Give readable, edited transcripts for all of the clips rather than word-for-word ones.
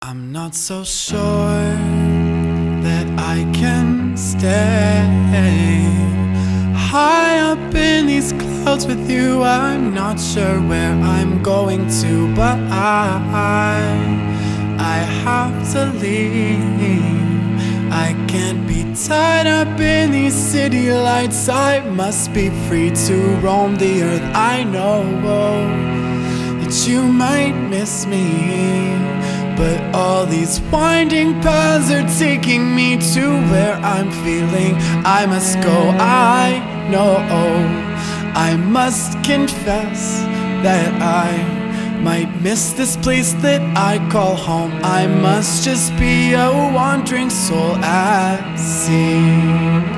I'm not so sure that I can stay high up in these clouds with you. I'm not sure where I'm going to, but I have to leave. I can't be tied up in these city lights. I must be free to roam the earth. I know that you might miss me, but all these winding paths are taking me to where I'm feeling I must go. I know I must confess that I might miss this place that I call home. I must just be a wandering soul at sea.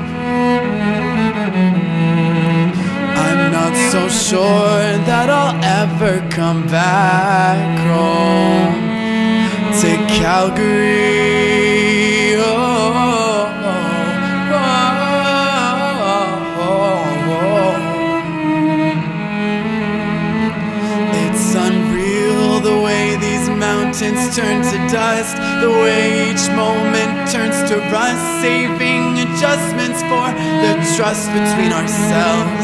I'm not so sure that I'll ever come back home to Calgary. It's unreal the way these mountains turn to dust, the way each moment turns to rust, saving adjustments for the trust between ourselves.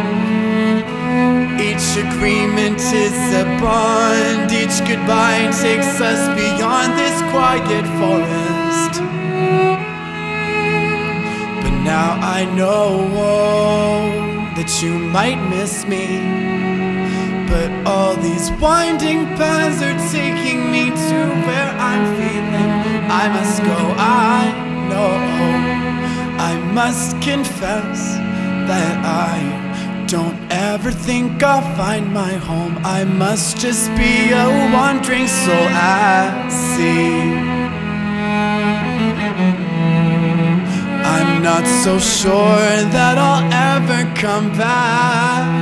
Each agreement is a bond, each goodbye takes us beyond this quiet forest. But now I know that you might miss me, but all these winding paths are taking me to where I'm feeling I must go. I know I must confess that I don't ever think I'll find my home. I must just be a wandering soul at sea. I'm not so sure that I'll ever come back